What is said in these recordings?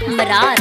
मरार।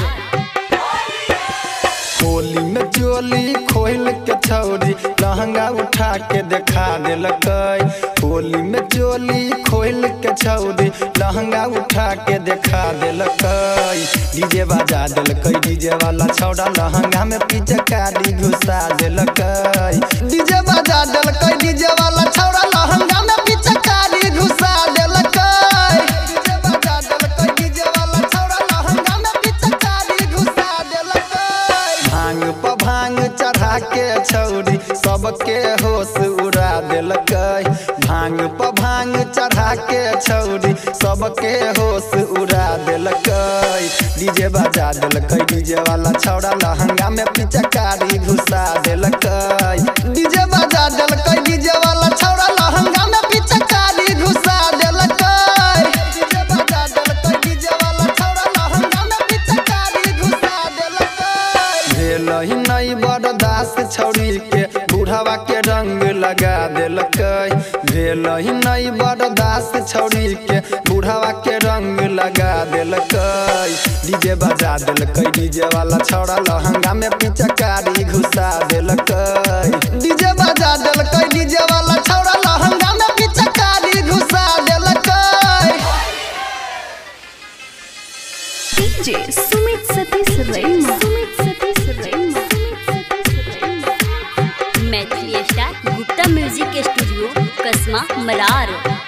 होली में चोली खोल के छौरी लहंगा उठा के देखा दिलकै। होली में चोली खोल के छौरी लहंगा उठा के देखा दिलकै। डीजे बजा दिलकै, डीजे वाला छौड़ा लहंगा में पिचकारी घुसा दिलकै। डीजे बजा दिलकै, डीजे वाला छौड़ा लहंगा में पिचकारी घुसा दिलकै। डीजे बजा दिलकै, डीजे वाला छौड़ा लहंगा में पिचकारी घुसा दिलकै। भांग पर भांग चढ़ा के छौरी सबके होश उड़ा दिलकै। भांग पर भांग चढ़ा के छौरी सबके होश उड़ा दिलकै। डीजे बजा दिलकै, डीजे वाला छौड़ा लहंगा में पिचकारी घुसा दिलकै। डीजे बजा दिलकै, डीजे वाला छौड़ा लहंगा में पिचकारी घुसा दिलकै। डीजे बजा दिलकै, डीजे वाला छौड़ा लहंगा में पिचकारी घुसा दिलकै। भेलहि नहीं बर्दाश्त छौरी के बुढ़ावा के रंग लगा दिलकै। भेलहि नहीं बर्दाश्त छौरी के बुढ़ावा के रंग लगा दिलकै। डीजे बजा दिलकै, डीजे वाला छौड़ा लहंगा में पिचकारी घुसा दिलकै। डीजे बजा दिलकै, डीजे वाला छौड़ा लहंगा में पिचकारी घुसा दिलकै। DJ Sumit Satish Raina. Maithili star Gupta music studio Kasma Marar.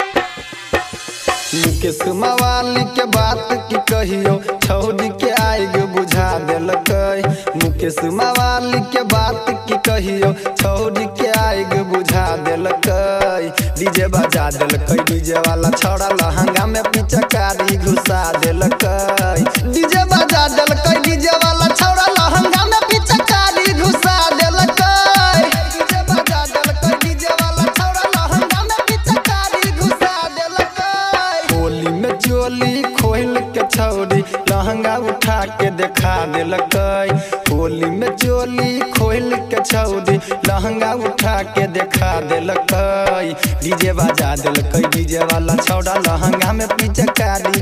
Mukesh मवाली के बात की कहियो छौरी के आग बुझा दिलकै। मुकेश मवाली के बात की कहियो छौरी के आग बुझा दिलकै। डीजे बजा दिलकै, डीजे वाला छौड़ा लहंगा में पिचकारी घुसा दिलकै। डीजे बजा दिलकै, डीजे वाला छौड़ा लहंगा में पिचकारी घुसा दिलकै। डीजे बजा दिलकै, डीजे वाला छौड़ा लहंगा में पिचकारी घुसा दिलकै। होली में चोली खोल के छौरी लहंगा उठा के देखा दिलकै। होली में चोली खोल के छौरी लहंगा उठा के देखा दिलकै। डीजे बजा दिलकै, डीजे वाला छौड़ा लहंगा में पिचकारी